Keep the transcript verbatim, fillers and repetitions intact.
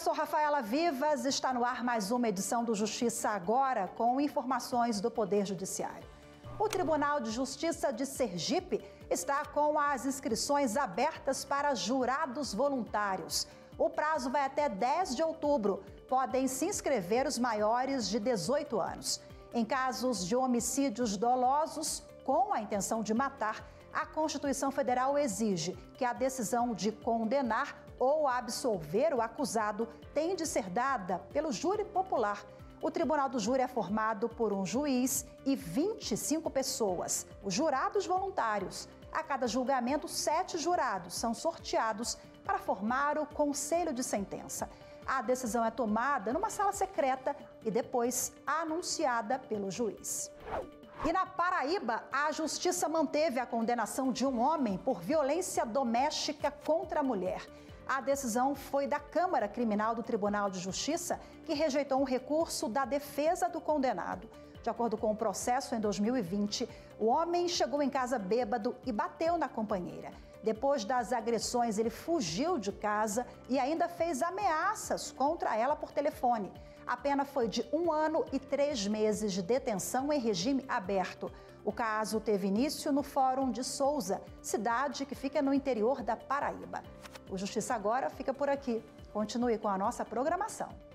sou Rafaela Vivas, está no ar mais uma edição do Justiça Agora com informações do Poder Judiciário. O Tribunal de Justiça de Sergipe está com as inscrições abertas para jurados voluntários. O prazo vai até dez de outubro. Podem se inscrever os maiores de dezoito anos. Em casos de homicídios dolosos com a intenção de matar, a Constituição Federal exige que a decisão de condenar ou absolver o acusado tem de ser dada pelo júri popular. O Tribunal do Júri é formado por um juiz e vinte e cinco pessoas, os jurados voluntários. A cada julgamento, sete jurados são sorteados para formar o conselho de sentença. A decisão é tomada numa sala secreta e depois anunciada pelo juiz. E na Paraíba, a Justiça manteve a condenação de um homem por violência doméstica contra a mulher. A decisão foi da Câmara Criminal do Tribunal de Justiça, que rejeitou um recurso da defesa do condenado. De acordo com o processo, em dois mil e vinte, o homem chegou em casa bêbado e bateu na companheira. Depois das agressões, ele fugiu de casa e ainda fez ameaças contra ela por telefone. A pena foi de um ano e três meses de detenção em regime aberto. O caso teve início no Fórum de Souza, cidade que fica no interior da Paraíba. O Justiça Agora fica por aqui. Continue com a nossa programação.